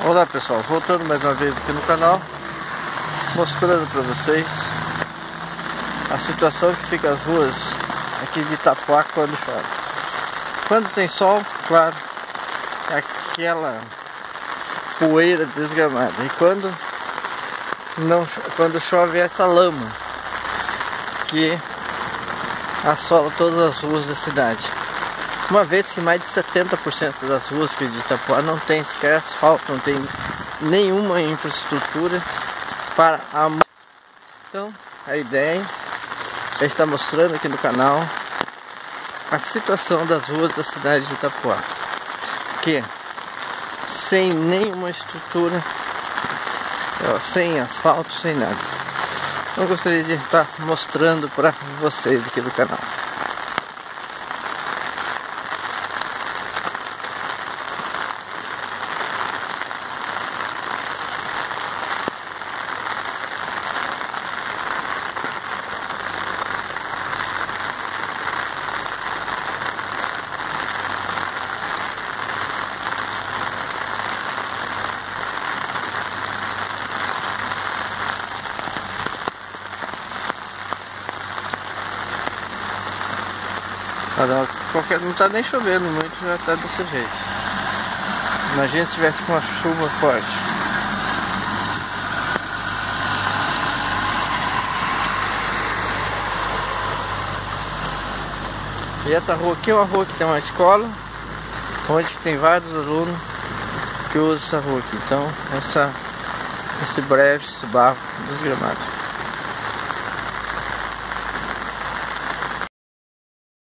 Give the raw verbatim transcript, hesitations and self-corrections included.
Olá pessoal, voltando mais uma vez aqui no canal, mostrando para vocês a situação que fica as ruas aqui de Itapuá quando chove. Quando tem sol, claro, é aquela poeira desgramada, e quando não, quando chove é essa lama que assola todas as ruas da cidade. Uma vez que mais de setenta por cento das ruas aqui de Itapuá não tem sequer asfalto, não tem nenhuma infraestrutura para a... Então, a ideia é estar mostrando aqui no canal a situação das ruas da cidade de Itapuá, que sem nenhuma estrutura, sem asfalto, sem nada. Eu gostaria de estar mostrando para vocês aqui do canal. Qualquer, não está nem chovendo muito, já está desse jeito. Imagina se tivesse com uma chuva forte. E essa rua aqui é uma rua que tem uma escola, onde tem vários alunos que usam essa rua aqui. Então, essa, esse brejo, esse barro desgramado.